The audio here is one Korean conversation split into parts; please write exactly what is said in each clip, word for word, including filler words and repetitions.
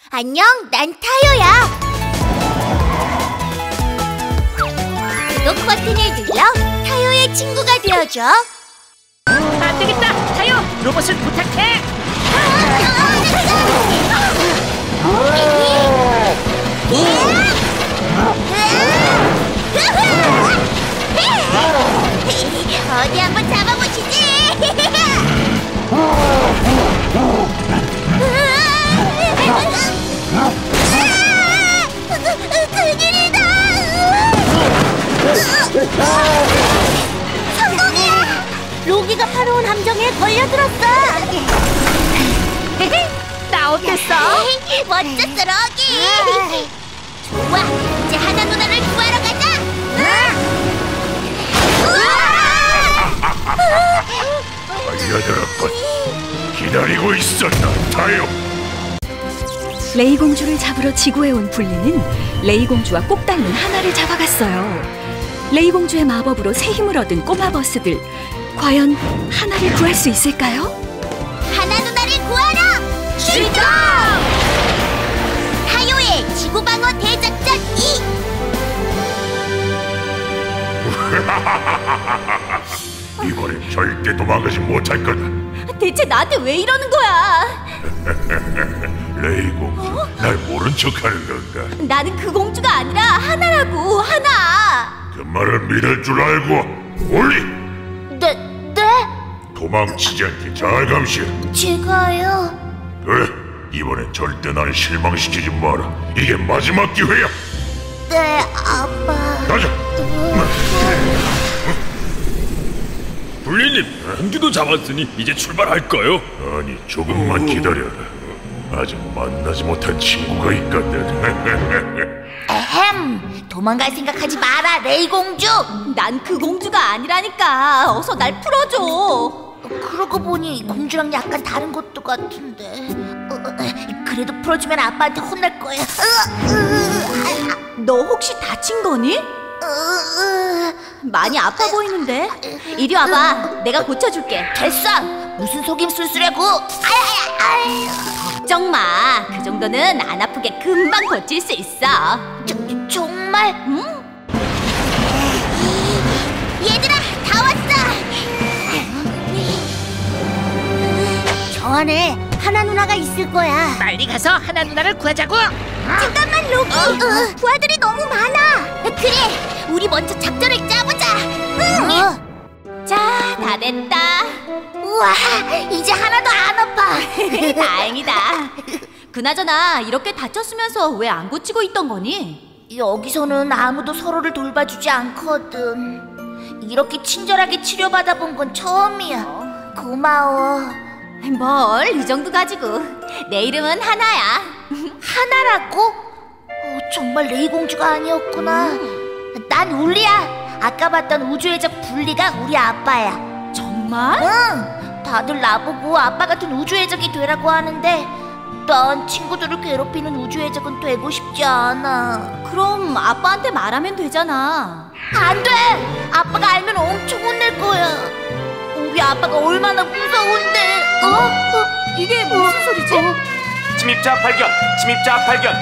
안녕, 난 타요야. 구독 버튼을 눌러 타요의 친구가 되어줘. 안 되겠다, 타요! 로봇을 부탁해! 어디 한번 잡아보시지. 큰일이다. 성공이야. 로기가 파로온 함정에 걸려들었어. 나 어땠어? 멋졌어, 로기. 좋아, 이제 하나 누나를 구하러 가자. 알려들었군. 기다리고 있었다, 타요. 레이 공주를 잡으러 지구에 온 블리는 레이 공주와 꼭 닮은 하나를 잡아갔어요. 레이 공주의 마법으로 새 힘을 얻은 꼬마 버스들, 과연 하나를 구할 수 있을까요? 하나 누나를 구하라! 출동! 타요의 지구방어 대작전 이! 이번엔 절대 도망가지 못할 거다. 대체 나한테 왜 이러는 거야? 레이 공주, 어? 날 모른 척하는 건가? 나는 그 공주가 아니라 하나라고, 하나! 그 말을 믿을 줄 알고 올리! 네, 네? 도망치지 않게 잘 감시해. 제가요? 그래, 이번엔 절대 날 실망시키지 마라. 이게 마지막 기회야. 네, 아빠. 가자. 블리님, 공주도 잡았으니 이제 출발할까요? 아니, 조금만 기다려라. 아직 만나지 못한 친구가 있거든. 에헴, 도망갈 생각하지 마라, 레이 공주. 난 그 공주가 아니라니까. 어서 날 풀어줘. 그러고 보니 공주랑 약간 다른 것도 같은데. 어, 그래도 풀어주면 아빠한테 혼날 거야. 너 혹시 다친 거니? 많이 아파 보이는데. 이리 와봐, 내가 고쳐줄게. 됐어. 무슨 속임수를 쓰려고. 걱정 마, 그 정도는 안 아프게 금방 고칠 수 있어. 저, 정말? 응? 얘들아, 다 왔어. 저 안에 하나 누나가 있을 거야. 빨리 가서 하나 누나를 구하자고! 잠깐만, 로기. 어, 어. 부하들이 너무 많아. 그래, 우리 먼저 작전을 짜보자. 응. 어. 자, 다 됐다. 우와, 이제 하나도 안 아파. 다행이다. 그나저나 이렇게 다쳤으면서 왜 안 고치고 있던 거니? 여기서는 아무도 서로를 돌봐주지 않거든. 이렇게 친절하게 치료받아 본 건 처음이야. 고마워. 뭘, 이 정도 가지고. 내 이름은 하나야. 하나라고? 어, 정말 레이 공주가 아니었구나. 음. 난 울리야. 아까 봤던 우주의 적 블리가 우리 아빠야. 정말? 응. 다들 나보고 아빠 같은 우주의 적이 되라고 하는데 난 친구들을 괴롭히는 우주의 적은 되고 싶지 않아. 그럼 아빠한테 말하면 되잖아. 안 돼! 아빠가 알면 엄청 혼낼 거야. 우리 아빠가 얼마나 무서운데. 어? 어? 이게 무슨 소리지? 어? 침입자 발견! 침입자 발견!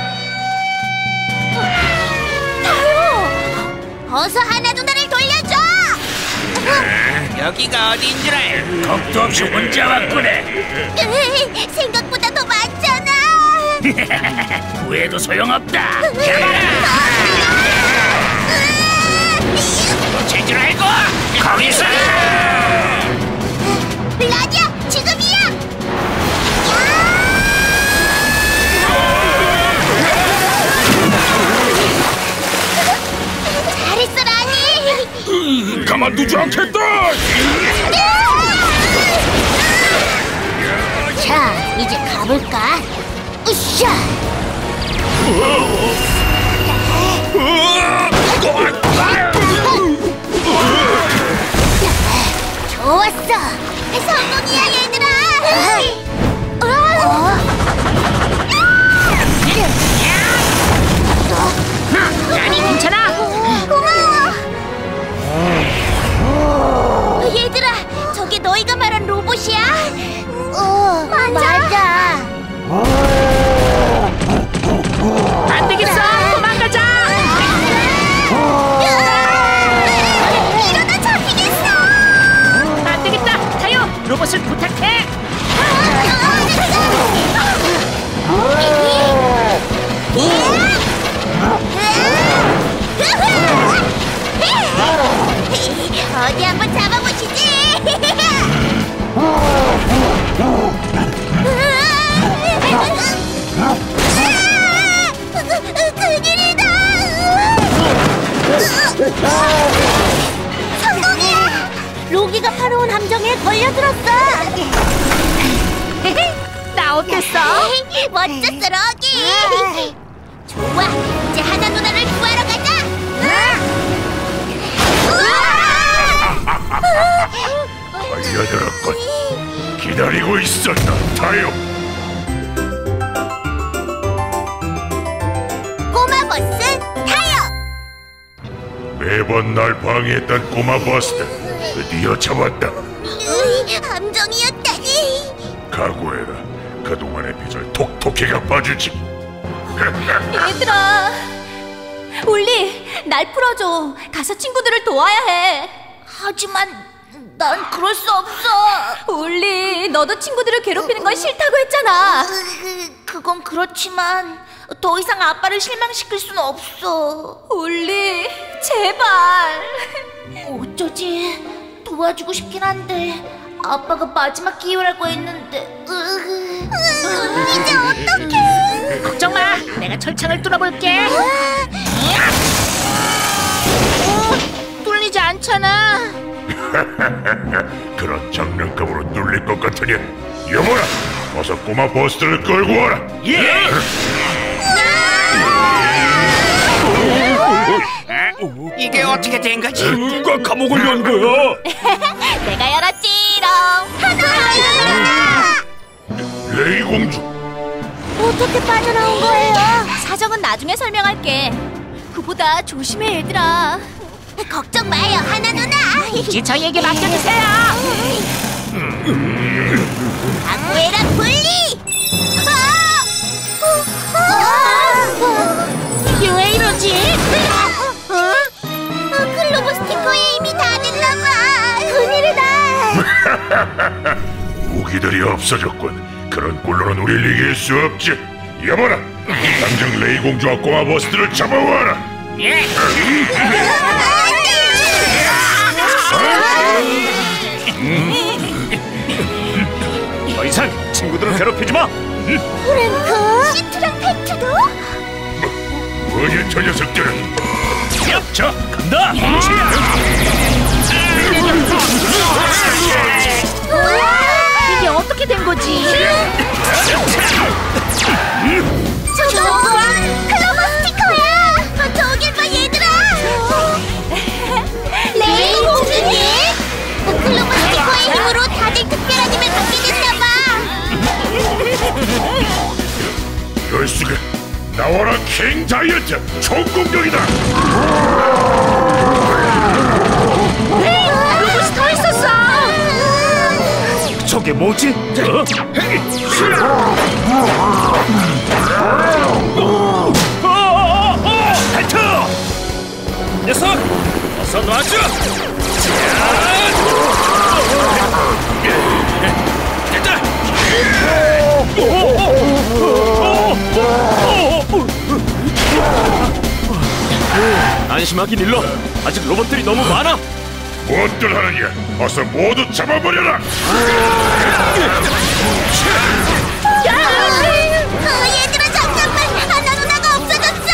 어서 하나 누나를 돌려줘! 여기가 어디인 줄 알? 겁도 없이 혼자 왔구네. 으이, 생각보다 더 많잖아. 구해도 소용없다. 잡아라! 놓칠 줄 알고! 거기서! 라디야, 지금이야! 잘했어, 라디! 음, 가만두지 않겠다! 자, 이제 가볼까? 으쌰! 좋았어! 성공이야, 얘들아! 어? 아니, 괜찮아! 고마워! 얘들아, 저게 너희가 말한 로봇이야? 어, 맞아! 맞아. 멋졌어, 럭이. 좋아, 이제 하나 누나를 구하러 가자. 달려들었군. 기다리고 있었다, 타요. 꼬마 버스 타요. 매번 날 방해했던 꼬마 버스들 드디어 잡았다. 함정이었다니. 각오해라. 그동안의 빚을 톡톡히 갚아주지. 얘들아, 올리, 날 풀어줘. 가서 친구들을 도와야 해. 하지만 난 그럴 수 없어. 올리, 너도 친구들을 괴롭히는 건 싫다고 했잖아. 그건 그렇지만 더 이상 아빠를 실망시킬 수는 없어. 올리, 제발. 어쩌지? 도와주고 싶긴 한데 아빠가 마지막 기회라고 했는데. 이제 어떡해? 걱정 마. 내가 철창을 뚫어볼게. 어, 뚫리지 않잖아. 그런 장난감으로 뚫릴 것 같으냐? 여보라, 어서 꼬마 버스들을 끌고 와라. 예! 이게 어떻게 된 거지? 누가 감옥을 연 거야? 내가 열었지롱. 하나. 레이 공주. 어떻게 빠져나온 거예요? 사정은 나중에 설명할게. 그보다 조심해, 얘들아. 걱정 마요, 하나 누나. 이제 저희에게 맡겨주세요. 각오해라, 분리. 이게 왜 이러지? 클로버 스티커에 이미 다 됐나봐. 큰일이다. 무기들이 없어졌군. 그런 꼴로는 우릴 이길 수 없지. 여보라, 당장 레이 공주와 꼬마 버스들을 잡아와라. 예! 더 이상 친구들을 괴롭히지 마. 프랭크, 시트랑 팩트도? 뭐냐 저 녀석들은. 자, 간다! 이게 어떻게 된 거지? 저거 클로버 스티커야. 저길 봐, 얘들아. 레이 공주님, 클로버 스티커의 힘으로 다들 특별한 힘을 갖게 됐나봐. 열수가 나와라. 킹 자이언트 총공격이다. 로봇이 더 있었어. 저게 뭐지? 하트! 녀석! 어서 놔줘! 됐다! 안심하긴 일러. 아직 로봇들이 너무 많아. 무엇들 하느냐? 어서 모두 잡아버려라. 어, 얘들아, 잠깐만. 하나 누나가 없어졌어.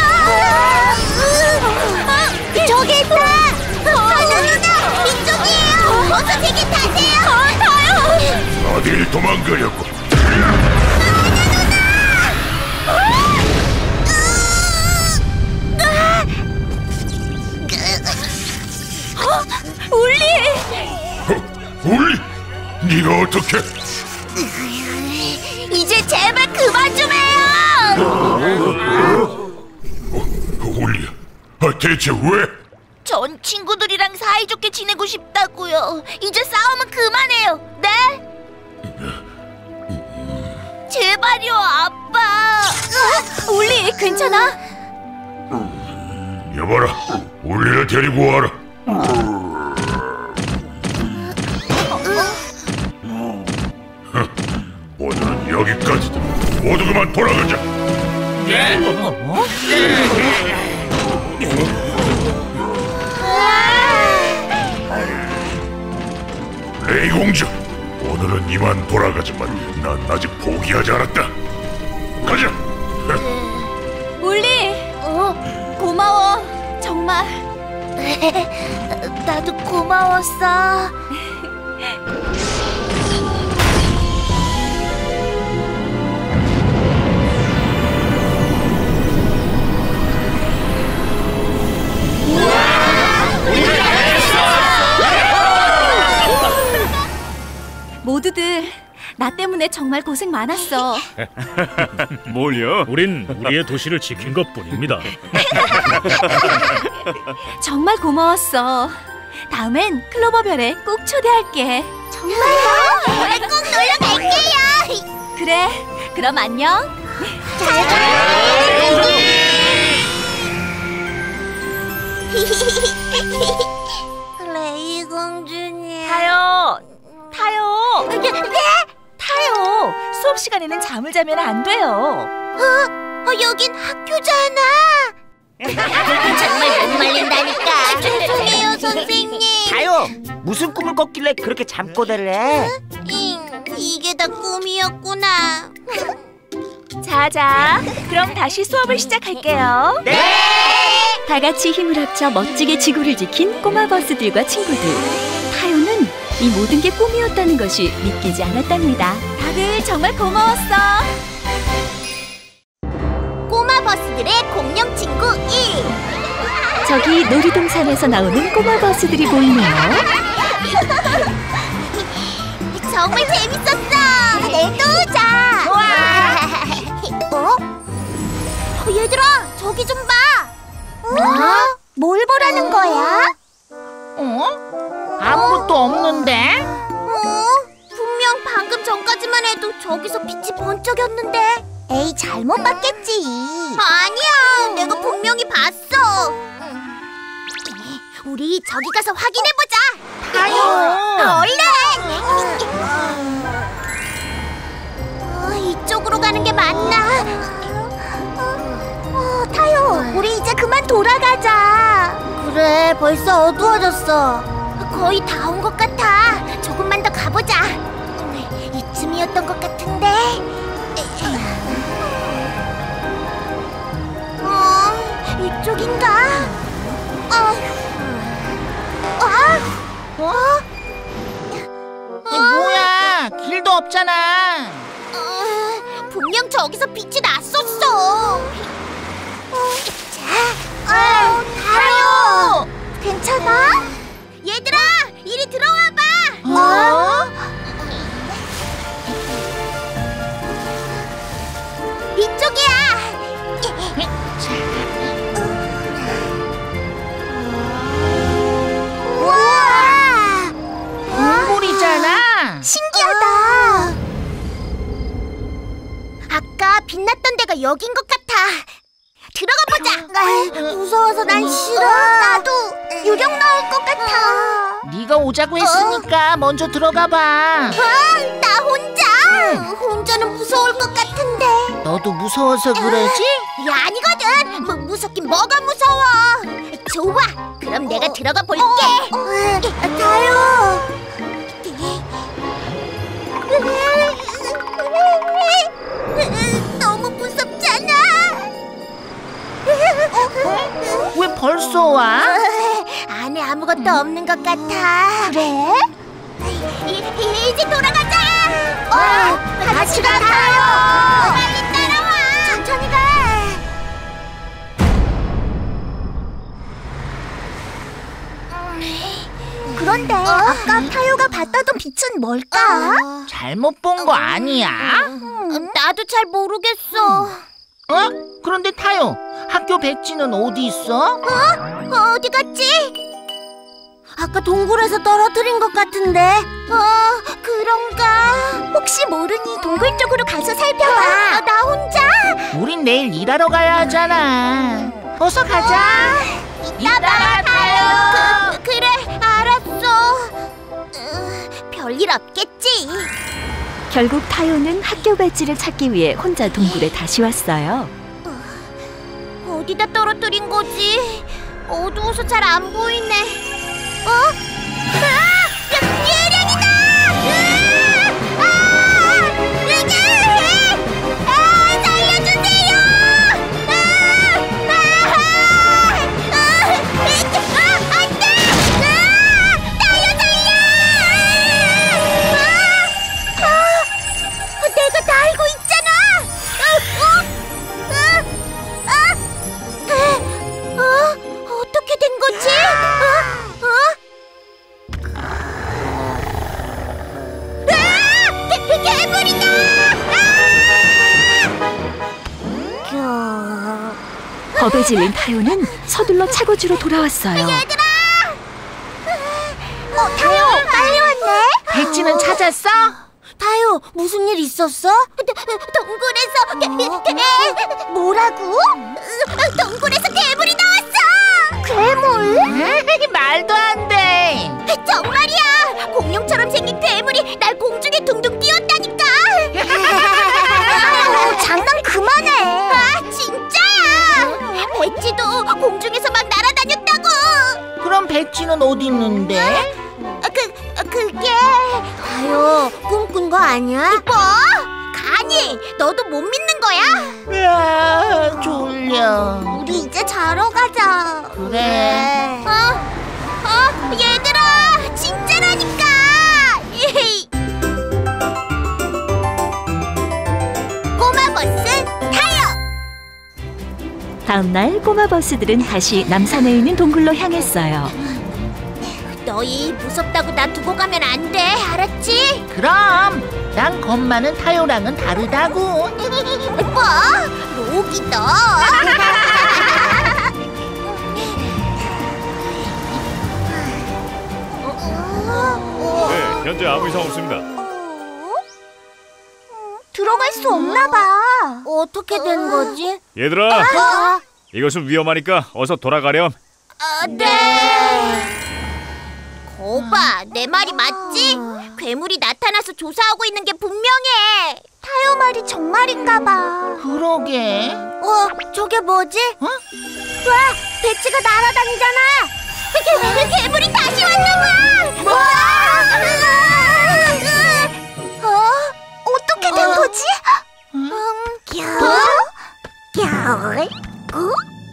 어, 저기 있다. 하나 누나, 이쪽이에요. 어서 제게 타세요. 타요. 어딜 도망가려고? 올리! 어, 울리? 네가 어떻게? 이제 제발 그만 좀 해요. 울리야, 아, 대체 왜? 전 친구들이랑 사이좋게 지내고 싶다고요. 이제 싸움은 그만해요. 네? 제발요, 아빠. 올리, 괜찮아? 여봐라, 울리를 데리고 와라. 오늘은 여기까지다. 모두 그만 돌아가자. 레이 공주, 오늘은 이만 돌아가지만 난 아직 포기하지 않았다. 가자. 올리! 어? 고마워. 정말. 나도 고마웠어. 나 때문에 정말 고생 많았어. 뭘요? 우린 우리의 도시를 지킨 것뿐입니다. 정말 고마웠어. 다음엔 클로버별에 꼭 초대할게. 정말요? 꼭 놀러 갈게요. 그래, 그럼 안녕. 잘 가요. 레이 공주님. 타요, 타요, 네? 타요. 수업 시간에는 잠을 자면 안 돼요. 어? 어, 여긴 학교잖아. 정말 못 말린다니까. 죄송해요, 선생님. 타요, 무슨 꿈을 꿨길래 그렇게 잠꼬대를 해? 잉, 이게 다 꿈이었구나. 자자, 그럼 다시 수업을 시작할게요. 네. 다 같이 힘을 합쳐 멋지게 지구를 지킨 꼬마 버스들과 친구들. 타요는 이 모든 게 꿈이었다는 것이 믿기지 않았답니다. 다들 정말 고마웠어. 꼬마 버스들의 공룡 친구 일. 저기 놀이동산에서 나오는 꼬마 버스들이 보이네요. 정말 재밌었어. 내일 또 오자. 좋아. 어? 어, 얘들아, 저기 좀 봐. 어? 뭘 보라는 거야? 어? 아무것도 없는데? 어? 분명 방금 전까지만 해도 저기서 빛이 번쩍였는데. 에이, 잘못 봤겠지. 아니야, 내가 분명히 봤어. 우리 저기 가서 확인해보자. 타요. 얼른! 어, 이쪽으로 가는 게 맞나? 어, 타요, 우리 이제 그만 돌아가자. 그래, 벌써 어두워졌어. 거의 다 온 것 같아. 조금만 더 가보자. 이쯤이었던 것 같은데. 어, 이쪽인가? 아, 아, 어? 이 뭐야? 길도 없잖아. 어, 분명 저기서 빛이 났었어. 어, 자, 어, 타요. 괜찮아? 얘들아, 이리 들어와봐. 어? 이쪽이야. 우와! 동굴이잖아. 신기하다. 아까 빛났던 데가 여긴 것 같아. 들어가 보자. 무서워서 난 싫어. 나도 유령 나올 것 같아. 네가 오자고 했으니까 먼저 들어가 봐. 아, 나 혼자. 혼자는 무서울 것 같은데. 너도 무서워서 그러지? 야, 아니거든. 뭐 무섭긴 뭐가 무서워. 좋아. 그럼 내가 들어가 볼게. 가요. 너무 무섭잖아. 왜 벌써 와? 안에 아무것도 없는 것 같아. 그래? 이, 이제 돌아가자. 어, 같이 가요. 빨리 따라와. 천천히 가. 그런데 아까 타요가 봤다던 빛은 뭘까? 잘못 본 거 아니야? 음, 나도 잘 모르겠어. 어? 그런데 타요, 학교 백지는 어디 있어? 어? 어디 갔지? 아까 동굴에서 떨어뜨린 것 같은데. 어, 그런가? 혹시 모르니 동굴 쪽으로 가서 살펴봐. 어, 나 혼자? 우린 내일 일하러 가야 하잖아. 어서 가자. 이따 타요. 그, 그래, 알았어. 으, 별일 없겠지. 결국 타요는 학교 배지를 찾기 위해 혼자 동굴에 다시 왔어요. 어디다 떨어뜨린 거지? 어두워서 잘 안 보이네. 어? 아! 예령이다! 아! 아! 으게! 아! 살려주세요! 아! 아! 아! 아! 안 돼! 아! 살려, 살려! 아! 아! 내가 다 알고 있잖아! 어? 어? 아! 아! 어? 어떻게 된 거지? 어? 어? 겁에 질린 타요는 서둘러 차고지로 돌아왔어요. 얘들아! 어, 타요, 빨리 왔네. 백지는 찾았어? 타요, 무슨 일 있었어? 동굴에서 어? 뭐라고? 동굴에서 괴물이 나왔어. 괴물? 말도 안 돼. 정말이야. 공룡처럼 생긴 괴물이 날 공중에 둥둥 띄웠다니까. 어, 장난 그만해. 아, 진짜야. 백지도 공중에서 막 날아다녔다고. 그럼 백지는 어디 있는데? 아, 그, 아, 그게 타요, 꿈꾼 거 아니야? 뭐? 가니, 너도 못 믿는 거야? 아, 졸려. 우리 이제 자러 가자. 그래. 어? 어? 얘들아, 진짜라니까. 꼬마 버스 타요. 다음 날 꼬마 버스들은 다시 남산에 있는 동굴로 향했어요. 너희 무섭다고 나 두고 가면 안 돼, 알았지? 그럼 난 겁 많은 타요랑은 다르다고. 뭐? 로기 너. 네, 현재 아무 이상 없습니다. 들어갈 수 없나 봐. 어떻게 된 거지? 얘들아, 아, 이것은 위험하니까 어서 돌아가렴. 아, 네. 거봐, 내 말이 맞지? 괴물이 나타나서 조사하고 있는 게 분명해. 타요 말이 정말인가 봐. 그러게. 어, 저게 뭐지? 어? 와, 배치가 날아다니잖아. 개, 괴물이 다시 왔나 봐. 뭐? 어? 어떻게 된 어? 거지? 음, 겨? 겨? 구?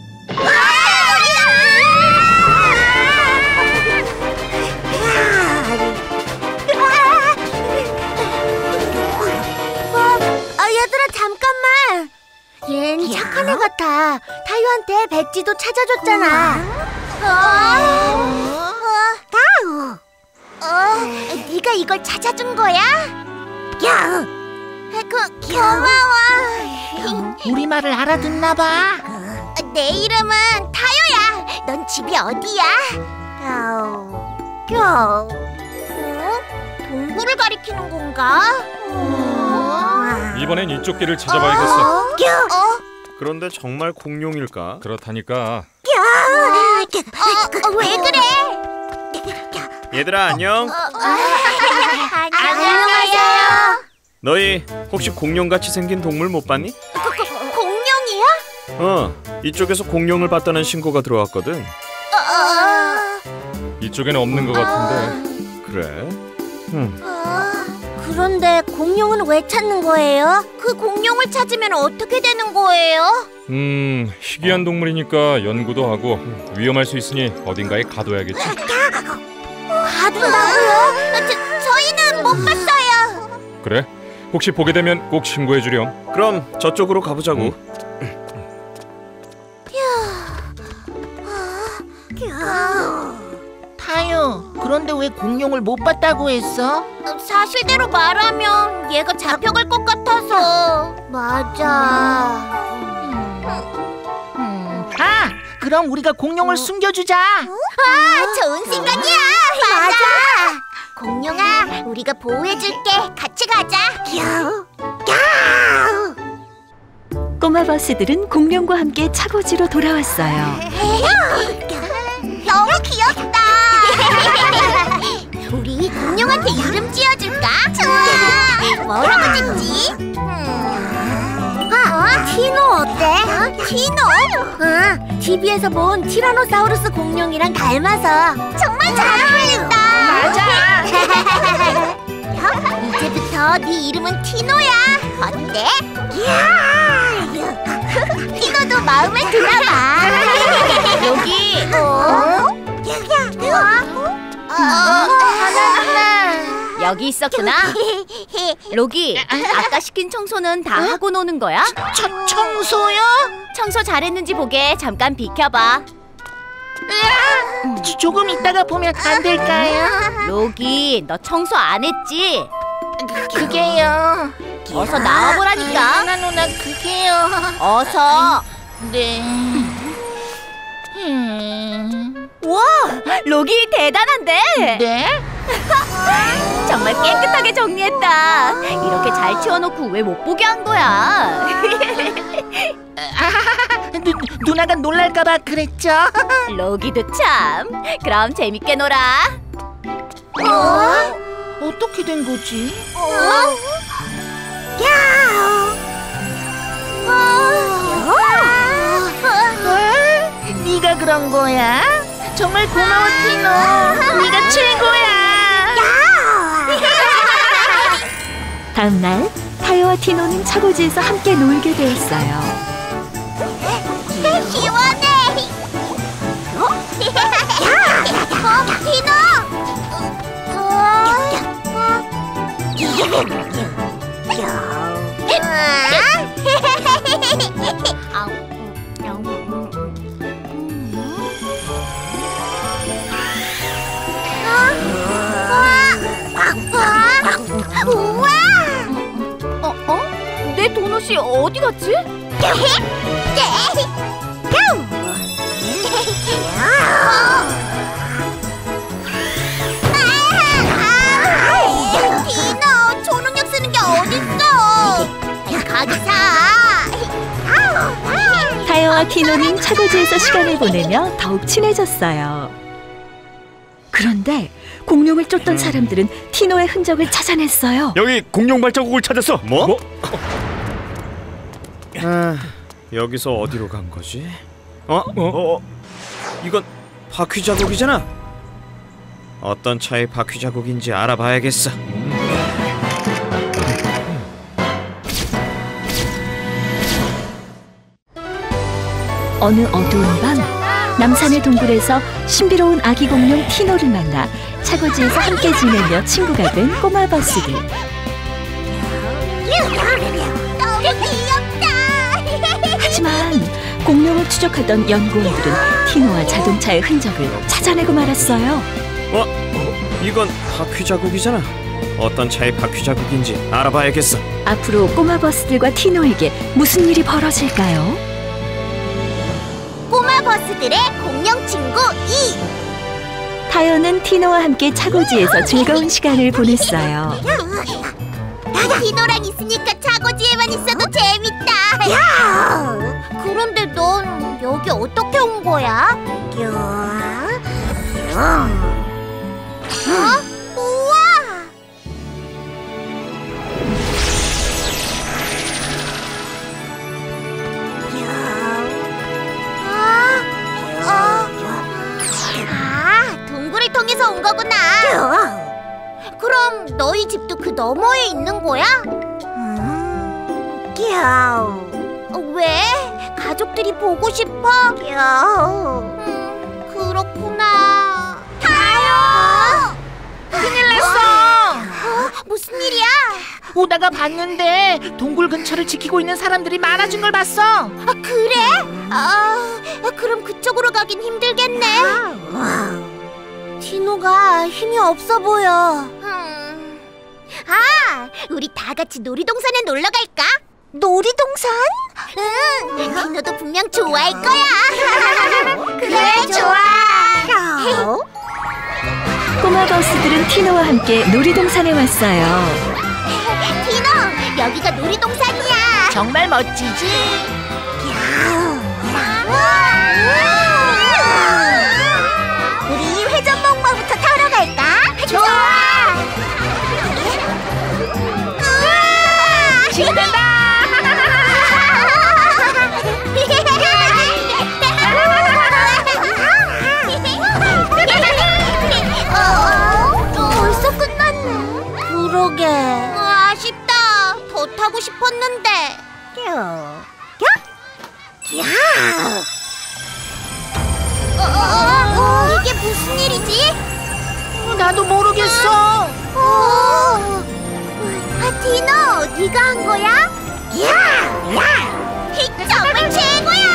아, 얘들아, 잠깐만. 얜 착한 애 같아. 타요한테 백지도 찾아줬잖아. 어? 어? 어? 네가 이걸 찾아준 거야? 야, 그, 고마워. 우리 말을 알아듣나 봐. 내 이름은 타요야. 넌 집이 어디야? 겨, 겨. 어? 동굴을 가리키는 건가? 어? 이번엔 이쪽 길을 찾아봐야겠어. 어? 겨. 어? 그런데 정말 공룡일까? 그렇다니까. 겨. 어, 어, 왜 그래? 얘들아 안녕. 안녕하세요. 너희 혹시 공룡같이 생긴 동물 못 봤니? 그, 그, 공룡이야? 어, 이쪽에서 공룡을 봤다는 신고가 들어왔거든. 어, 이쪽에는 없는 것 같은데. 그래? 음, 어, 그런데 공룡은 왜 찾는 거예요? 그 공룡을 찾으면 어떻게 되는 거예요? 음, 희귀한 동물이니까 연구도 하고 위험할 수 있으니 어딘가에 가둬야겠지. 가둔다고요? 저, 저희는 못 봤어요. 그래? 혹시 보게 되면 꼭 신고해 주렴. 그럼 저쪽으로 가보자고. 타요, 그런데 왜 공룡을 못 봤다고 했어? 사실대로 말하면 얘가 잡혀갈 것 같아서. 맞아. 음. 아, 그럼 우리가 공룡을 숨겨주자. 아, 좋은 생각이야. 맞아. 공룡아, 우리가 보호해줄게. 같이 가자. 꼬마 버스들은 공룡과 함께 차고지로 돌아왔어요. 너무 귀엽다. 우리 공룡한테 이름 지어줄까? 좋아. 뭐라고 짓지? 음. 아, 티노 어때? 티노? 응, 티비에서 본 티라노사우루스 공룡이랑 닮아서 정말 잘 어울린다. 맞아. 이제부터 네 이름은 티노야. 어때? 티노도 마음에 드나봐. 여기. 어? 하나하나. 여기 있었구나. 로기, 아까 시킨 청소는 다 하고 노는 거야? 청, 청소요? 청소 잘했는지 보게 잠깐 비켜봐. 조- 조금 이따가 보면 안 될까요? 로기, 너 청소 안 했지? 그게요. 어서 나와보라니까. 누나 누나 그게요. 어서. 네. 음... 와, 로기 대단한데? 네? 정말 깨끗하게 정리했다. 이렇게 잘 치워놓고 왜 못 보게 한 거야? 아, 누, 누나가 놀랄까봐 그랬죠? 로기도 참. 그럼 재밌게 놀아. 어? 어떻게 된 거지? 어? 야! 어? 네가 그런 거야? 정말 고마워, 티노. 네가 최고야. 다음 날 타요와 티노는 차고지에서 함께 놀게 되었어요. 시원해! 어? 어, 티노! 우와! 어? 어? 내 도넛이 어디 갔지? 디노, 초능력 쓰는 게 어딨어? 거기 사. 타요와 티노는 차고지에서 시간을 보내며 더욱 친해졌어요. 그런데 공룡을 쫓던 사람들은 티노의 흔적을 찾아냈어요. 여기 공룡 발자국을 찾았어. 뭐? 뭐? 아, 여기서 어디로 간 거지? 어? 어? 어? 이건 바퀴 자국이잖아. 어떤 차의 바퀴 자국인지 알아봐야겠어. 어느 어두운 밤 남산의 동굴에서 신비로운 아기 공룡 티노를 만나 차고지에서 함께 지내며 친구가 된 꼬마 버스들. 너무 귀엽다. 하지만 공룡을 추적하던 연구원들은 티노와 자동차의 흔적을 찾아내고 말았어요. 어? 어? 이건 바퀴 자국이잖아. 어떤 차의 바퀴 자국인지 알아봐야겠어. 앞으로 꼬마 버스들과 티노에게 무슨 일이 벌어질까요? 꼬마 버스들의 공룡 친구 이. 타요는 티노와 함께 차고지에서 즐거운 시간을 보냈어요. 디노랑 있으니까 차고지에만 있어도 재밌다. 야! 그런데 넌 여기 어떻게 온 거야? 어? 우와! 아, 어. 아, 동굴을 통해서 온 거구나. 그럼 너희 집도 그 너머에 있는 거야? 음, 왜? 가족들이 보고 싶어? 음, 그렇구나. 타요! 큰일 났어. 어? 무슨 일이야? 오다가 봤는데 동굴 근처를 지키고 있는 사람들이 많아진 걸 봤어. 아, 그래? 아, 그럼 그쪽으로 가긴 힘들겠네. 디노가 힘이 없어 보여. 음. 아, 우리 다 같이 놀이동산에 놀러 갈까? 놀이동산? 응, 디노도 분명 좋아할 거야. 그래, 좋아. 꼬마 버스들은 티노와 함께 놀이동산에 왔어요. 디노, 여기가 놀이동산이야. 정말 멋지지? 우리 회전목마부터 타러 갈까? 좋아. 신난다. 벌써 끝났네. 그러게. 아쉽다. 더 타고 싶었는데. 야. 어, 어, 어, 이게 무슨 일이지? 나도 모르겠어. 어. 아, 디노, 네가 한 거야? 야, 야, 정말 최고야.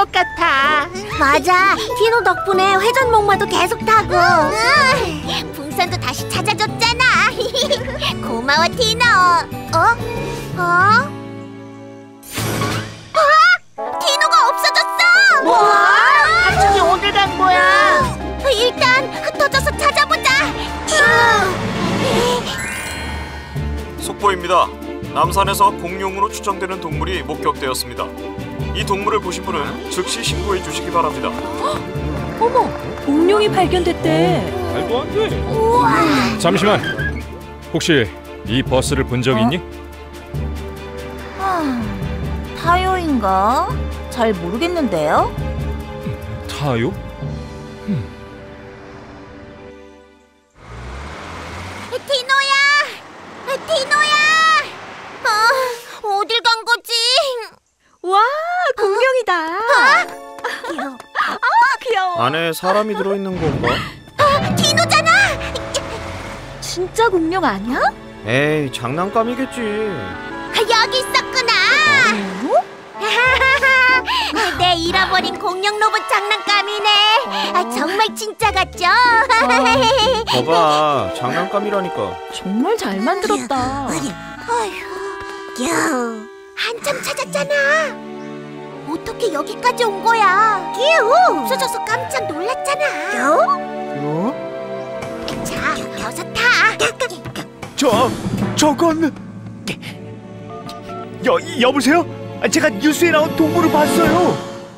것 같아. 맞아. 티노 덕분에 회전목마도 계속 타고. 응. 풍선도 다시 찾아줬잖아. 고마워, 티노. 어? 어? 아! 티노가 없어졌어. 뭐? 갑자기 어딜 간 거야? 일단 흩어져서 찾아보자. 속보입니다. 남산에서 공룡으로 추정되는 동물이 목격되었습니다. 이 동물을 보신 분은 즉시 신고해 주시기 바랍니다. 어머, 공룡이 발견됐대. 말도 안 돼. 잠시만. 혹시 이 버스를 본 적 있니? 타요인가? 잘 모르겠는데요. 타요? 티노야! 티노야! 어, 어딜 간 거지? 와, 공룡이다. 귀여워. 아, 귀여워. 안에 사람이 들어있는 건가? 티노잖아! 진짜 공룡 아니야? 에이, 장난감이겠지. 여기 있었구나! 내 잃어버린 공룡 로봇 장난감이네. 아, 정말 진짜 같죠? 봐봐, 장난감이라니까. 정말 잘 만들었다. 어휴, 한참 찾았잖아. 어떻게 여기까지 온 거야? 없어져서 깜짝 놀랐잖아. 어? 자, 어서 타. 저, 저건... 여, 여보세요? 아, 제가 뉴스에 나온 동물을 봤어요.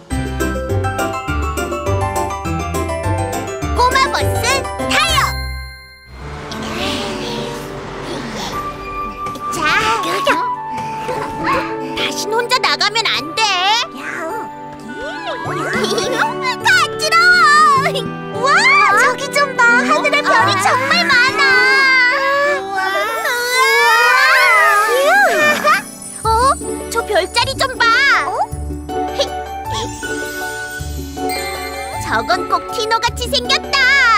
꼬마 버스 타요. 자, 다신 혼자 나가면 안 돼. 간지러워. 와, 저기 좀 봐. 하늘에 별이 정말 많아. 어? 저 별자리 좀 봐. 저건 꼭 티노같이 생겼다.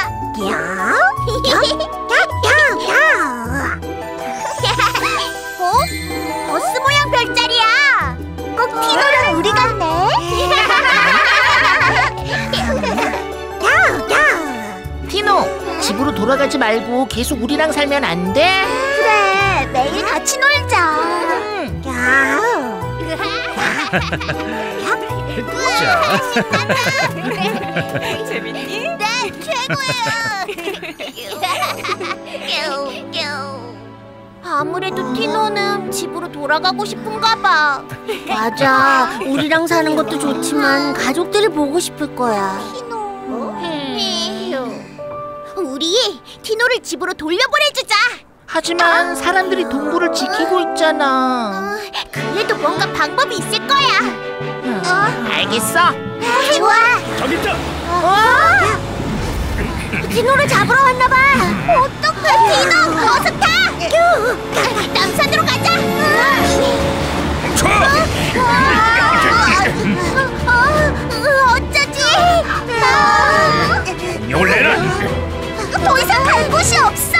어? 버스 모양 별자리야. 꼭 티노랑 우리 같네. 티노, 집으로 돌아가지 말고 계속 우리랑 살면 안 돼? 그래, 매일 같이 놀자. 재밌니? 네, 최고야. 아무래도 티노는 집으로 돌아가고 싶은가 봐. 맞아. 우리랑 사는 것도 좋지만 가족들을 보고 싶을 거야. 티노. 우리 티노를 집으로 돌려보내주자. 하지만 사람들이 동물을 지키고 있잖아. 어, 그래도 뭔가 방법이 있을 거야. 어? 알겠어. 좋아. 저기 있다. 어? 티노를 잡으러 왔나 봐. 어떡해, 티노. 어서 타. 남산으로 가자. 멈춰! 어, 어, 어쩌지? 공룡을 내라! 더 이상 갈 곳이 없어.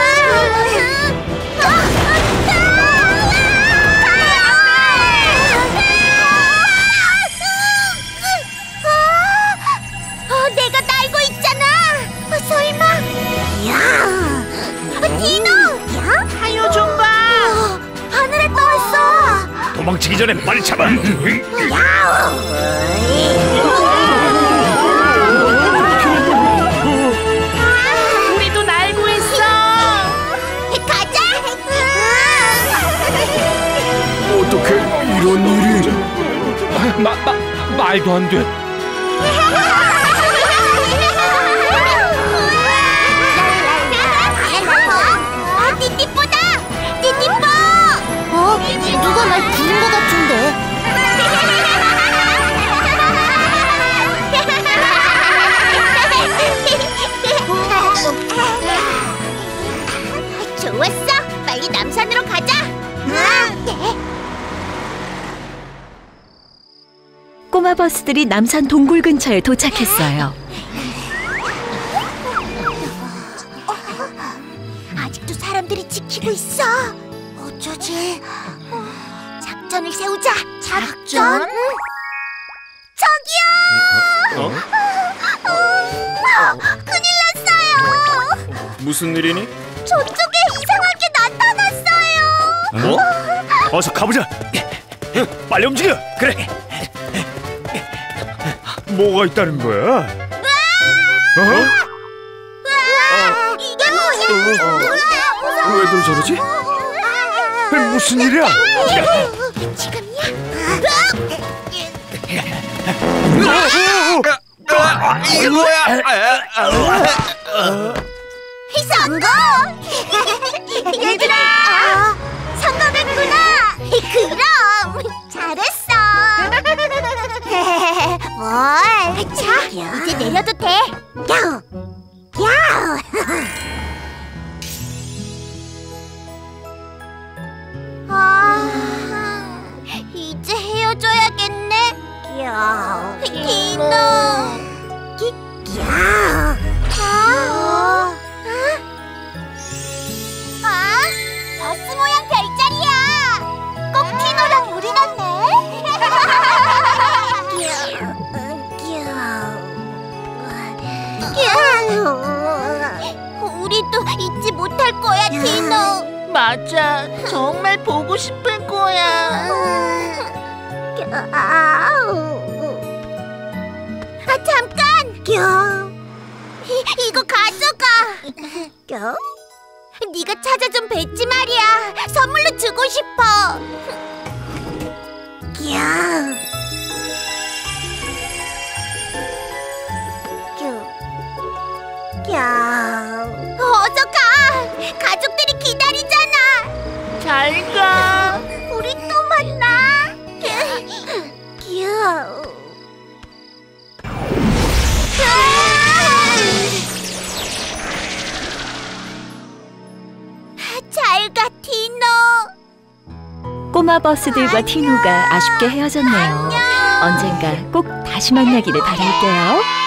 어, 내가 날고 있잖아. 어, 설마? 야, 디노. 타요 좀 봐. 어, 하늘에 떠 있어. 도망치기 전에 빨리 잡아! 우리도 날고 있어. 가자. 어떻게 이런 일이? 마, 마, 말도 안 돼. 아, 띠띠뽀다! 띠띠뽀! 어? 누가 날 부른 것 같은데? 좋았어! 빨리 남산으로 가자! 꼬마 버스들이 남산 동굴 근처에 도착했어요. 아직도 사람들이 지키고 있어. 어쩌지? 작전을 세우자. 작전? 저기요! 어? 큰일 났어요. 무슨 일이니? 저쪽에 이상하게 나타났어요. 뭐? 어서 가보자. 빨리 움직여. 그래. 뭐가 있다는 거야? 어? 이게 뭐야? 왜들 저러지? 무슨 일이야? 성공! 얘들아! 성공했구나! 그럼! 잘했어! 뭘? 자, 이제 내려도 돼! 야우! 야우! 아, 이제 헤어져야겠네? 야우! 디노! 야우! 아! 아, 버스 모양 별자리야. 꼭 티노랑 우리 같네. 우리도 잊지 못할 거야, 티노. 맞아. 정말 보고 싶을 거야. 아, 잠깐. 이, 이거 가져가. 네가 찾아준 배지 말이야. 선물로 주고 싶어. 야. 야. 어서 가. 가족들이 기다리잖아. 잘 가. 우리 또 만나. 야. 잘 가, 티노. 꼬마 버스들과 티노가 아쉽게 헤어졌네요. 언젠가 꼭 다시 만나기를 바랄게요.